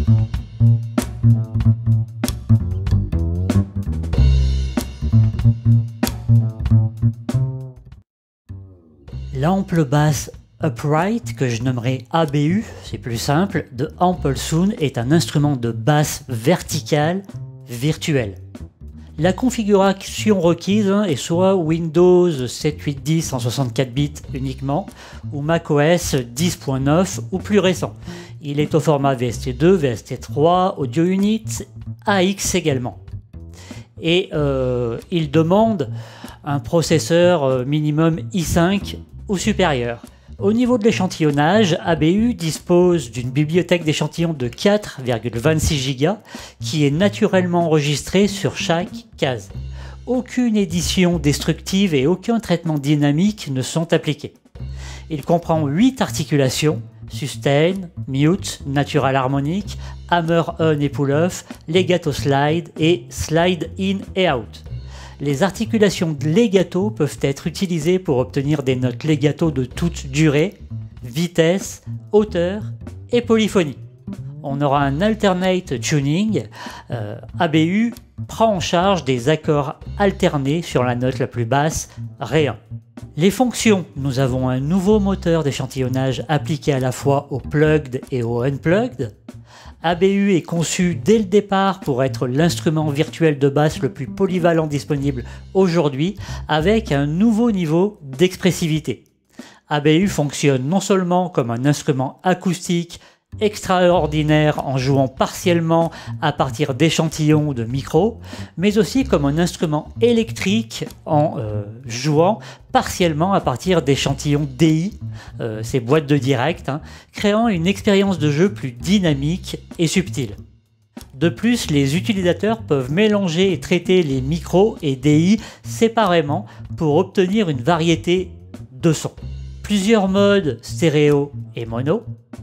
L'ample basse Upright, que je nommerai ABU, c'est plus simple, de Amplesound est un instrument de basse verticale virtuelle. La configuration requise est soit Windows 7, 8, 10 en 64 bits uniquement, ou macOS 10.9 ou plus récent. Il est au format VST2, VST3, Audio Unit, AX également. Et il demande un processeur minimum i5 ou supérieur. Au niveau de l'échantillonnage, ABU dispose d'une bibliothèque d'échantillons de 4,26 Go qui est naturellement enregistrée sur chaque case. Aucune édition destructive et aucun traitement dynamique ne sont appliqués. Il comprend 8 articulations: sustain, mute, natural harmonic, hammer on et pull off, legato slide et slide in et out. Les articulations de legato peuvent être utilisées pour obtenir des notes legato de toute durée, vitesse, hauteur et polyphonie. On aura un alternate tuning. ABU prend en charge des accords alternés sur la note la plus basse, Ré1. Les fonctions, nous avons un nouveau moteur d'échantillonnage appliqué à la fois au plugged et au unplugged. ABU est conçu dès le départ pour être l'instrument virtuel de basse le plus polyvalent disponible aujourd'hui, avec un nouveau niveau d'expressivité. ABU fonctionne non seulement comme un instrument acoustique extraordinaire en jouant partiellement à partir d'échantillons de micros, mais aussi comme un instrument électrique en jouant partiellement à partir d'échantillons DI, ces boîtes de direct, créant une expérience de jeu plus dynamique et subtile. De plus, les utilisateurs peuvent mélanger et traiter les micros et DI séparément pour obtenir une variété de sons. Plusieurs modes stéréo et mono.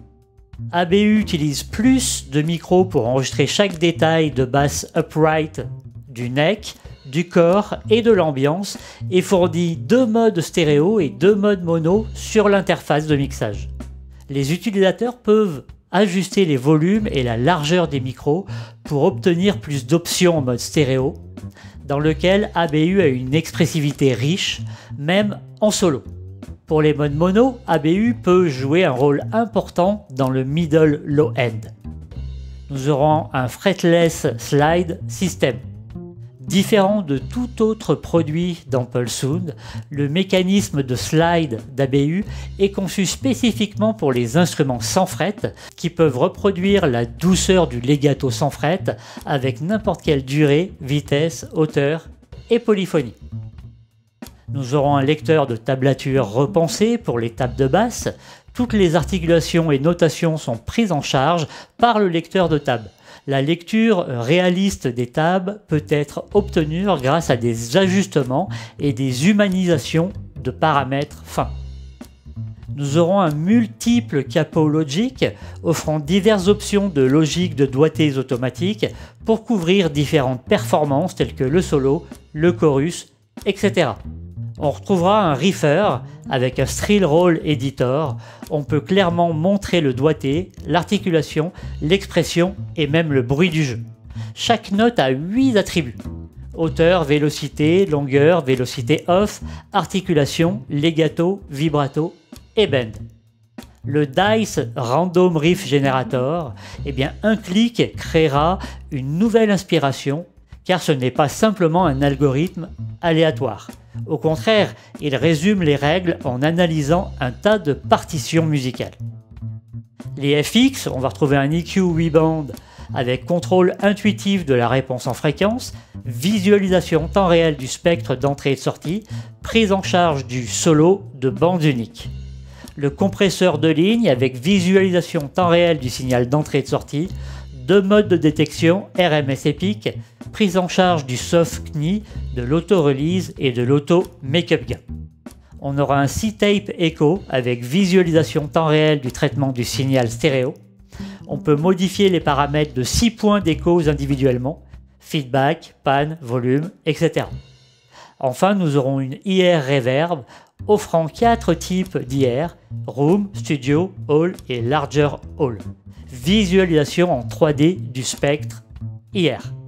ABU utilise plus de micros pour enregistrer chaque détail de basse upright du neck, du corps et de l'ambiance et fournit 2 modes stéréo et 2 modes mono sur l'interface de mixage. Les utilisateurs peuvent ajuster les volumes et la largeur des micros pour obtenir plus d'options en mode stéréo, dans lequel ABU a une expressivité riche, même en solo. Pour les modes mono, ABU peut jouer un rôle important dans le middle low end. Nous aurons un fretless slide system. Différent de tout autre produit d'Amplesound, le mécanisme de slide d'ABU est conçu spécifiquement pour les instruments sans fret qui peuvent reproduire la douceur du legato sans fret avec n'importe quelle durée, vitesse, hauteur et polyphonie. Nous aurons un lecteur de tablature repensé pour les tables de basse. Toutes les articulations et notations sont prises en charge par le lecteur de table. La lecture réaliste des tables peut être obtenue grâce à des ajustements et des humanisations de paramètres fins. Nous aurons un multiple capot logic offrant diverses options de logique de doigtés automatiques pour couvrir différentes performances telles que le solo, le chorus, etc. On retrouvera un riffer avec un Strill Roll Editor. On peut clairement montrer le doigté, l'articulation, l'expression et même le bruit du jeu. Chaque note a 8 attributs: hauteur, vélocité, longueur, vélocité off, articulation, legato, vibrato et bend. Le DICE Random Riff Generator, un clic créera une nouvelle inspiration, car ce n'est pas simplement un algorithme aléatoire. Au contraire, il résume les règles en analysant un tas de partitions musicales. Les FX, on va retrouver un EQ 8 bandes avec contrôle intuitif de la réponse en fréquence, visualisation temps réel du spectre d'entrée et de sortie, prise en charge du solo de bande unique. Le compresseur de ligne avec visualisation temps réel du signal d'entrée et de sortie, 2 modes de détection RMS EPIC, prise en charge du soft CNI, de l'auto-release et de l'auto-makeup gain. On aura un C-Tape Echo avec visualisation temps réel du traitement du signal stéréo. On peut modifier les paramètres de 6 points d'écho individuellement, feedback, pan, volume, etc. Enfin, nous aurons une IR Reverb. offrant 4 types d'IR, Room, Studio, Hall et Larger Hall. Visualisation en 3D du spectre IR.